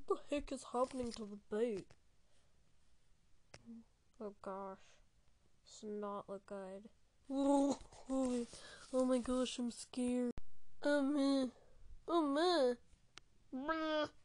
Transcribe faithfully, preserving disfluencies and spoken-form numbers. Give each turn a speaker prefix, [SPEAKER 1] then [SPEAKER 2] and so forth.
[SPEAKER 1] the heck is happening to the boat? Oh gosh. This does not look good. Oh, oh, oh my gosh, I'm scared. Um, uh, um, uh.